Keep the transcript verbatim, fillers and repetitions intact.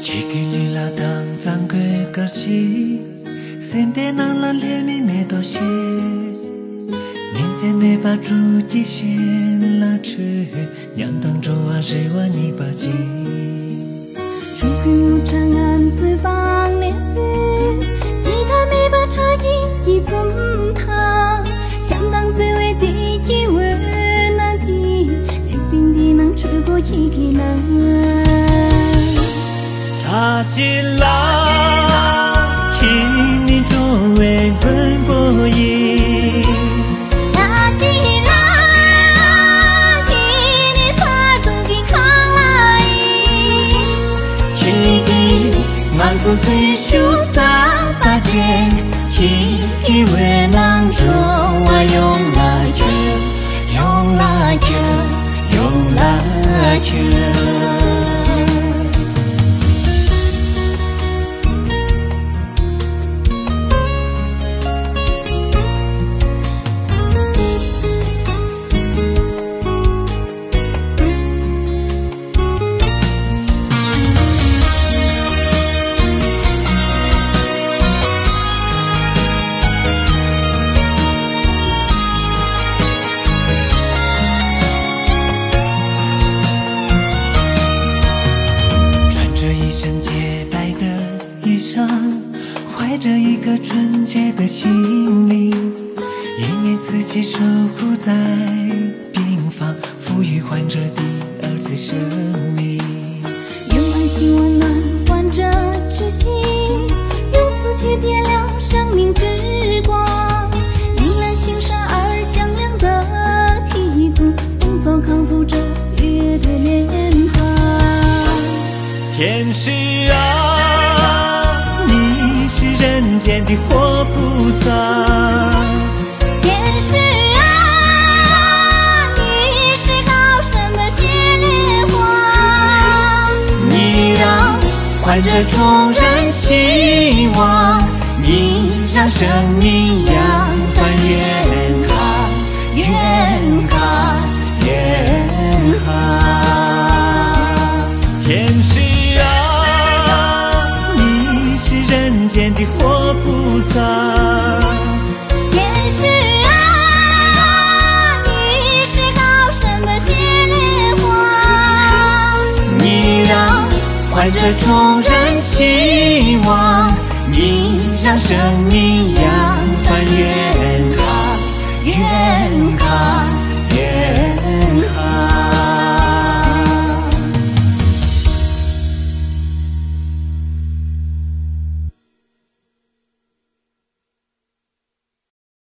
Chikili la dang zang ge karshi Semde nang la le mi me do she Nianze me ba zhu ji xian la chu Nyang dang zhou a zhe wa ni ba ji 出口长安随邦连续，其他没把差异一怎他？强当最为第一位难记，决定的能出过一个人。 他起啦，听你周围奔波音。 他起啦，听你擦都给扛来。 听你满足岁数三八节，听你为能做我用来求，用来求，用来求。 怀着一个纯洁的心灵，一年四季守护在病房，赋予患者的儿子生命。 用爱心温暖患者之心，用此去点亮生命之光。迎来新生儿响亮的啼哭，送走康复者愉悦的脸庞。 天使啊！ 是人间的活菩萨， 天使啊，你是高深的血莲花， 你让患者重燃希望，你让生命扬帆远航，远航，远航，天使。 人间的活菩萨， 天使啊，你是高深的血莲花， 你让患者重燃希望，你让生命扬帆远航，远航。